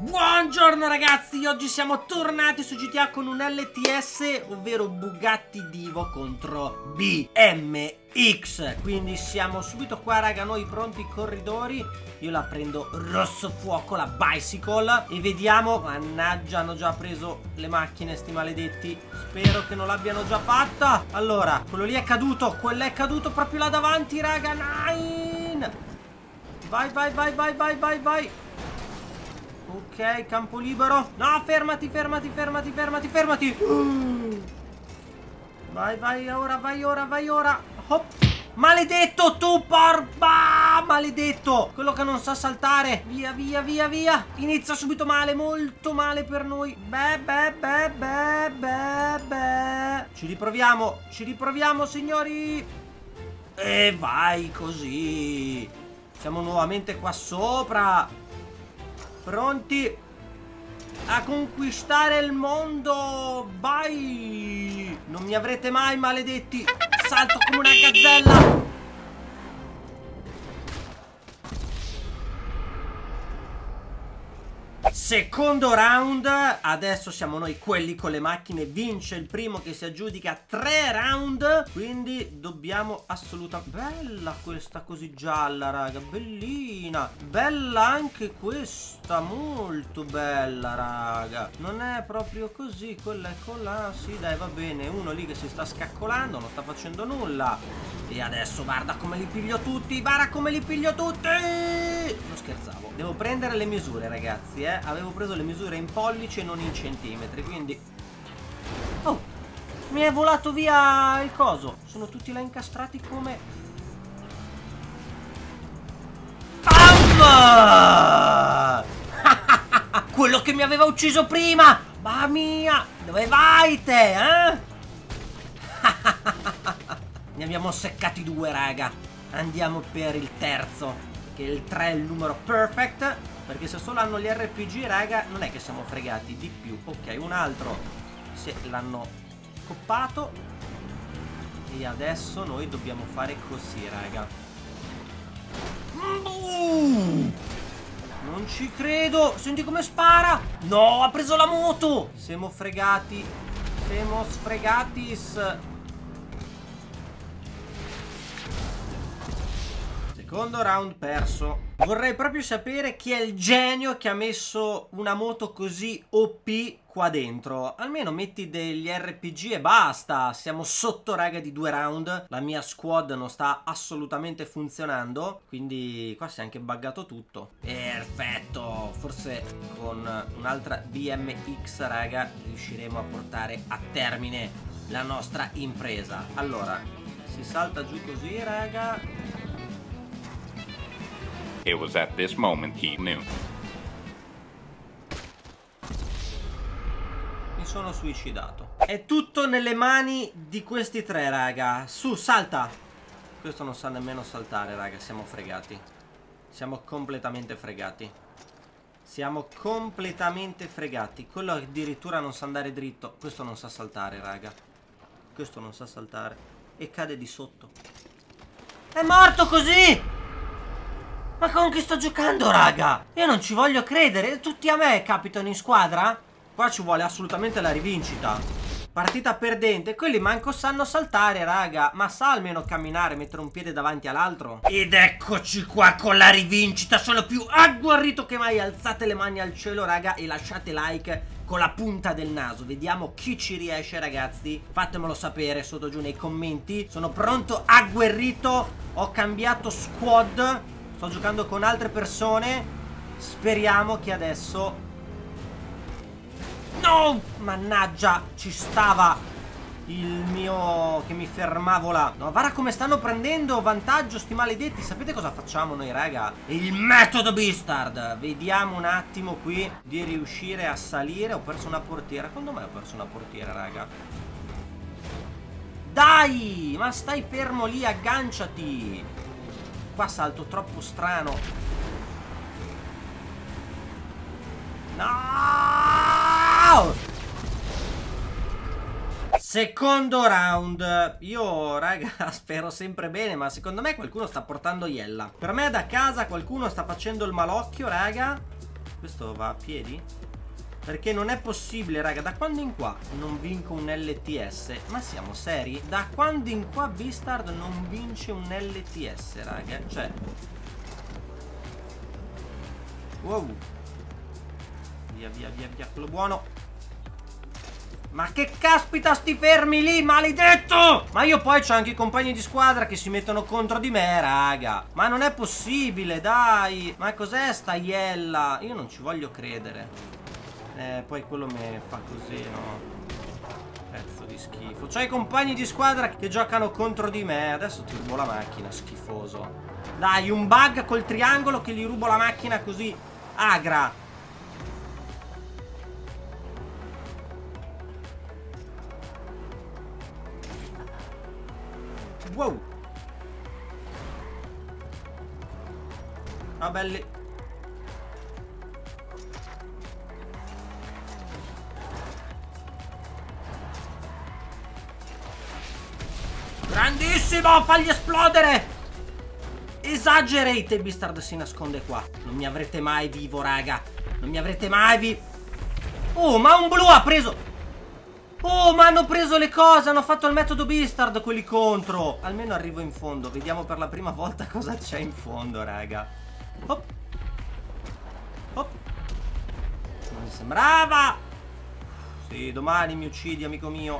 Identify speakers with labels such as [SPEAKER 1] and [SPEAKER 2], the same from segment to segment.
[SPEAKER 1] Buongiorno ragazzi, oggi siamo tornati su GTA con un LTS, ovvero Bugatti Divo contro BMX. Quindi siamo subito qua raga, noi pronti corridori. Io la prendo rosso fuoco, la bicycle, e vediamo. Mannaggia, hanno già preso le macchine sti maledetti. Spero che non l'abbiano già fatta. Allora, quello lì è caduto, quello è caduto proprio là davanti raga. Nine. Vai, vai, vai, vai, vai, vai, vai. Ok, campo libero. No, fermati, fermati, fermati, fermati, fermati. Vai, vai ora, vai ora, vai ora. Hop. Maledetto tu, porba! Maledetto! Quello che non sa saltare. Via, via, via, via. Inizia subito male, molto male per noi. Ci riproviamo, signori. E vai così. Siamo nuovamente qua sopra. Pronti a conquistare il mondo. Vai. Non mi avrete mai, maledetti. Salto come una gazzella. Secondo round. Adesso siamo noi quelli con le macchine. Vince il primo che si aggiudica 3 round. Quindi dobbiamo assolutamente... Bella questa così gialla raga, bellina. Bella anche questa, molto bella raga. Non è proprio così, quella è colà. Sì dai, va bene. Uno lì che si sta scaccolando, non sta facendo nulla. E adesso guarda come li piglio tutti. Guarda come li piglio tutti. Non scherzavo. Devo prendere le misure ragazzi, avevo preso le misure in pollici e non in centimetri, quindi... Oh, mi è volato via il coso. Sono tutti là incastrati come... Bam! Quello che mi aveva ucciso prima! Mamma mia! Dove vai te, Ne abbiamo seccati 2 raga. Andiamo per il terzo, che il 3 è il numero perfect. Perché se solo hanno gli RPG raga, non è che siamo fregati di più. Ok, un altro se l'hanno coppato. E adesso noi dobbiamo fare così raga. Non ci credo. Senti come spara. No, ha preso la moto. Siamo fregati. Siamo sfregatis. Secondo round perso. Vorrei proprio sapere chi è il genio che ha messo una moto così OP qua dentro. Almeno metti degli RPG e basta. Siamo sotto raga di 2 round. La mia squad non sta assolutamente funzionando. Quindi qua si è anche buggato tutto. Perfetto. Forse con un'altra BMX raga riusciremo a portare a termine la nostra impresa. Allora, si salta giù così raga.
[SPEAKER 2] It was at this moment he knew.
[SPEAKER 1] Mi sono suicidato. È tutto nelle mani di questi 3 raga. Su, salta. Questo non sa nemmeno saltare raga. Siamo fregati. Siamo completamente fregati. Siamo completamente fregati. Quello addirittura non sa andare dritto. Questo non sa saltare raga. Questo non sa saltare. E cade di sotto. È morto così. Ma con chi sto giocando raga? Io non ci voglio credere. Tutti a me capitano in squadra? Qua ci vuole assolutamente la rivincita. Partita perdente. Quelli manco sanno saltare raga. Ma sa almeno camminare, mettere un piede davanti all'altro. Ed eccoci qua con la rivincita. Sono più agguerrito che mai. Alzate le mani al cielo raga e lasciate like con la punta del naso. Vediamo chi ci riesce ragazzi. Fatemelo sapere sotto giù nei commenti. Sono pronto, agguerrito. Ho cambiato squad. Sto giocando con altre persone. Speriamo che adesso... No! Mannaggia, ci stava il mio... che mi fermavo là. No, guarda come stanno prendendo vantaggio sti maledetti. Sapete cosa facciamo noi raga? Il metodo Beastard. Vediamo un attimo qui di riuscire a salire. Ho perso una portiera. Secondo me ho perso una portiera raga. Dai! Ma stai fermo lì, agganciati. Qua salto troppo strano. No! Secondo round. Io raga spero sempre bene, ma secondo me qualcuno sta portando iella. Per me da casa qualcuno sta facendo il malocchio raga. Questo va a piedi? Perché non è possibile, raga. Da quando in qua non vinco un LTS? Ma siamo seri? Da quando in qua Beastard non vince un LTS, raga? Cioè... Wow. Via, via, via, via. Quello buono. Ma che caspita sti fermi lì, maledetto! Ma io poi c'ho anche i compagni di squadra che si mettono contro di me, raga. Ma non è possibile, dai. Ma cos'è sta iella? Io non ci voglio credere. Poi quello mi fa così, no? Pezzo di schifo. C'ho i compagni di squadra che giocano contro di me. Adesso ti rubo la macchina, schifoso. Dai, un bug col triangolo che gli rubo la macchina così agra. Wow. Ah, belli. Grandissimo, fagli esplodere. Esagerate. Beastard si nasconde qua. Non mi avrete mai vivo, raga. Non mi avrete mai Oh, ma un blu ha preso. Oh, ma hanno preso le cose. Hanno fatto il metodo Beastard quelli contro. Almeno arrivo in fondo. Vediamo per la prima volta cosa c'è in fondo, raga. Hop. Hop. Non mi sembrava. Sì, domani mi uccidi, amico mio.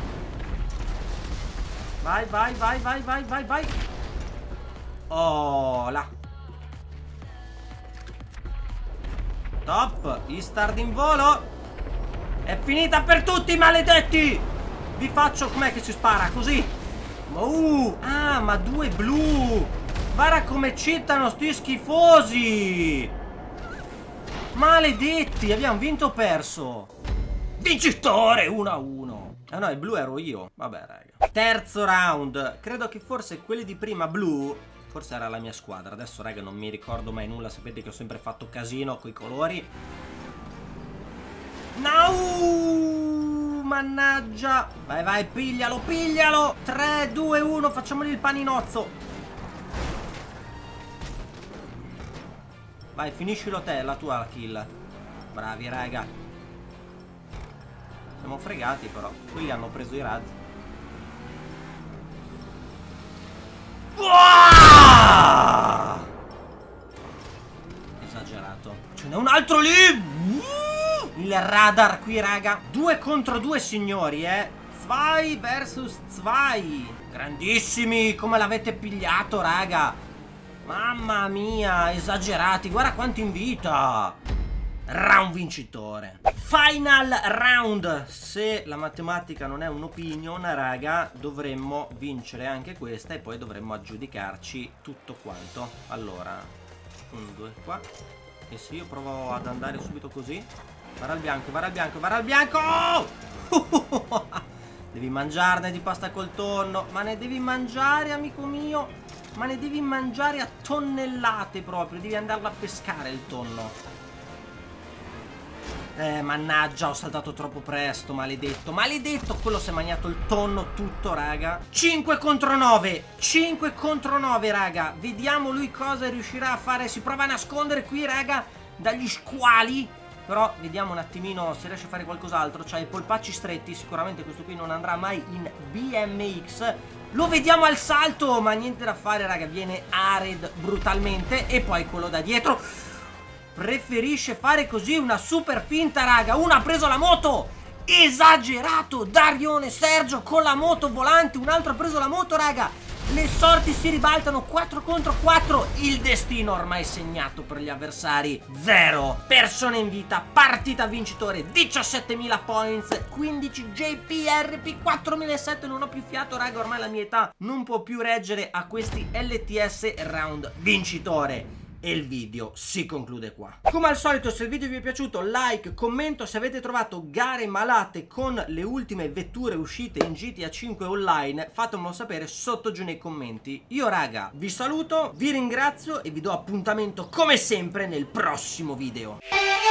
[SPEAKER 1] Vai, vai, vai, vai, vai, vai, vai. Oh, là. Top. Beastard in volo. È finita per tutti, maledetti! Vi faccio... Com'è che si spara? Così? Ah, ma due blu! Guarda come cheatano sti schifosi! Maledetti! Abbiamo vinto o perso? Vincitore! 1-1. Ah no, il blu ero io. Vabbè, raga. Terzo round. Credo che forse quelli di prima blu... Forse era la mia squadra. Adesso, raga, non mi ricordo mai nulla. Sapete che ho sempre fatto casino coi colori. No! Mannaggia! Vai, vai, piglialo, piglialo! 3, 2, 1, facciamogli il paninozzo. Vai, finiscilo te, la tua kill. Bravi, raga. Siamo fregati, però. Quelli hanno preso i razzi. Uah! Esagerato. Ce n'è un altro lì! Il radar qui, raga. 2 contro 2, signori, Zwei versus Zwei. Grandissimi. Come l'avete pigliato, raga. Mamma mia, esagerati. Guarda quanto in vita. Round vincitore. Final round. Se la matematica non è un'opinion, raga, dovremmo vincere anche questa e poi dovremmo aggiudicarci tutto quanto. Allora, 1, 2 qua. E se io provo ad andare subito così. Vara al bianco, vara al bianco, vara al bianco! Devi mangiarne di pasta col tonno. Ma ne devi mangiare, amico mio. Ma ne devi mangiare a tonnellate proprio. Devi andarlo a pescare il tonno. Mannaggia, ho saltato troppo presto, maledetto. Maledetto, quello si è mangiato il tonno tutto, raga. 5 contro 9. 5 contro 9, raga. Vediamo lui cosa riuscirà a fare. Si prova a nascondere qui, raga, dagli squali. Però vediamo un attimino se riesce a fare qualcos'altro. C'ha i polpacci stretti. Sicuramente questo qui non andrà mai in BMX. Lo vediamo al salto. Ma niente da fare, raga. Viene Ared brutalmente. E poi quello da dietro preferisce fare così una super finta, raga. Uno ha preso la moto. Esagerato. Darione Sergio con la moto volante. Un altro ha preso la moto, raga. Le sorti si ribaltano 4 contro 4. Il destino ormai segnato per gli avversari. 0 persone in vita. Partita vincitore. 17.000 points. 15 JPRP. 4.007. Non ho più fiato, raga. Ormai la mia età non può più reggere a questi LTS round vincitore. E il video si conclude qua. Come al solito, se il video vi è piaciuto, like, commento. Se avete trovato gare malate con le ultime vetture uscite in GTA 5 online, fatemelo sapere sotto giù nei commenti. Io, raga, vi saluto, vi ringrazio e vi do appuntamento come sempre nel prossimo video.